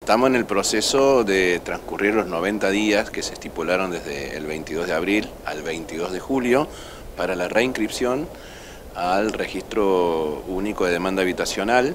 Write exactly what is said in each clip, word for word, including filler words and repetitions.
Estamos en el proceso de transcurrir los noventa días que se estipularon desde el veintidós de abril al veintidós de julio para la reinscripción al registro único de demanda habitacional,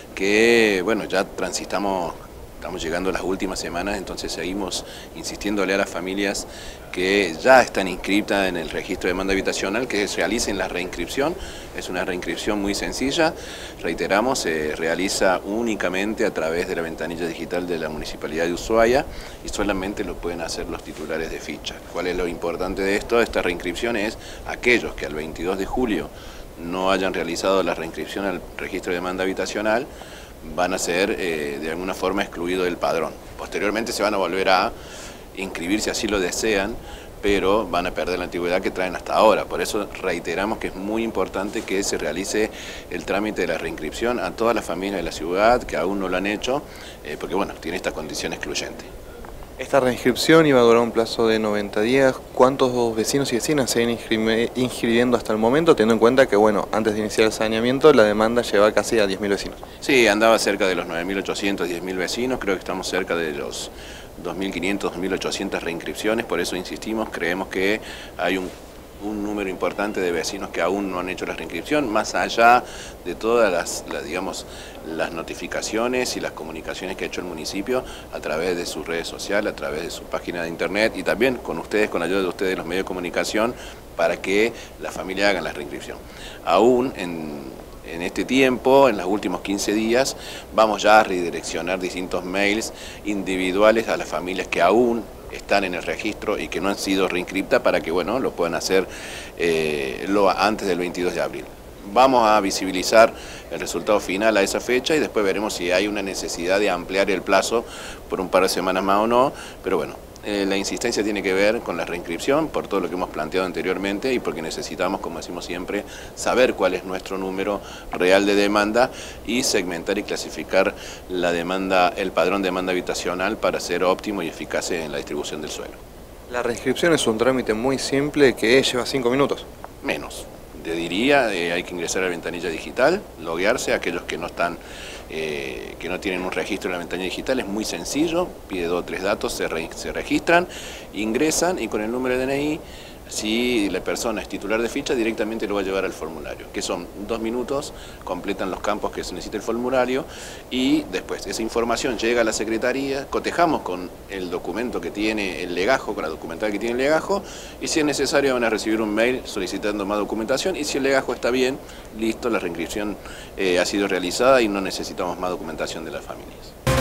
que bueno, ya transitamos, estamos llegando a las últimas semanas, entonces seguimos insistiéndole a las familias que ya están inscritas en el registro de demanda habitacional que realicen la reinscripción. Es una reinscripción muy sencilla, reiteramos, se realiza únicamente a través de la ventanilla digital de la Municipalidad de Ushuaia y solamente lo pueden hacer los titulares de ficha. ¿Cuál es lo importante de esto? Esta reinscripción es aquellos que al veintidós de julio no hayan realizado la reinscripción al registro de demanda habitacional, van a ser eh, de alguna forma excluidos del padrón. Posteriormente se van a volver a inscribir si así lo desean, pero van a perder la antigüedad que traen hasta ahora. Por eso reiteramos que es muy importante que se realice el trámite de la reinscripción a todas las familias de la ciudad que aún no lo han hecho, eh, porque bueno, tiene esta condición excluyente. Esta reinscripción iba a durar un plazo de noventa días. ¿Cuántos vecinos y vecinas se vienen inscribiendo hasta el momento, teniendo en cuenta que, bueno, antes de iniciar el saneamiento, la demanda lleva casi a diez mil vecinos? Sí, andaba cerca de los nueve mil ochocientos, diez mil vecinos, creo que estamos cerca de los dos mil quinientos, dos mil ochocientas reinscripciones, por eso insistimos, creemos que hay un un número importante de vecinos que aún no han hecho la reinscripción, más allá de todas las, las, digamos, las notificaciones y las comunicaciones que ha hecho el municipio a través de sus redes sociales, a través de su página de internet y también con ustedes, con la ayuda de ustedes, los medios de comunicación, para que la familia haga la reinscripción. Aún en... En este tiempo, en los últimos quince días, vamos ya a redireccionar distintos mails individuales a las familias que aún están en el registro y que no han sido reinscriptas para que bueno, lo puedan hacer eh, lo, antes del veintidós de abril. Vamos a visibilizar el resultado final a esa fecha y después veremos si hay una necesidad de ampliar el plazo por un par de semanas más o no, pero bueno. Eh, la insistencia tiene que ver con la reinscripción, por todo lo que hemos planteado anteriormente y porque necesitamos, como decimos siempre, saber cuál es nuestro número real de demanda y segmentar y clasificar la demanda, el padrón de demanda habitacional para ser óptimo y eficaz en la distribución del suelo. La reinscripción es un trámite muy simple que lleva cinco minutos. Menos. Te diría, eh, hay que ingresar a la ventanilla digital, loguearse, aquellos que no están, eh, que no tienen un registro en la ventanilla digital, es muy sencillo, pide dos o tres datos, se, re, se registran, ingresan y con el número de D N I, si la persona es titular de ficha, directamente lo va a llevar al formulario, que son dos minutos, completan los campos que se necesita el formulario y después esa información llega a la Secretaría, cotejamos con el documento que tiene el legajo, con la documental que tiene el legajo y si es necesario van a recibir un mail solicitando más documentación y si el legajo está bien, listo, la reinscripción eh, ha sido realizada y no necesitamos más documentación de las familias.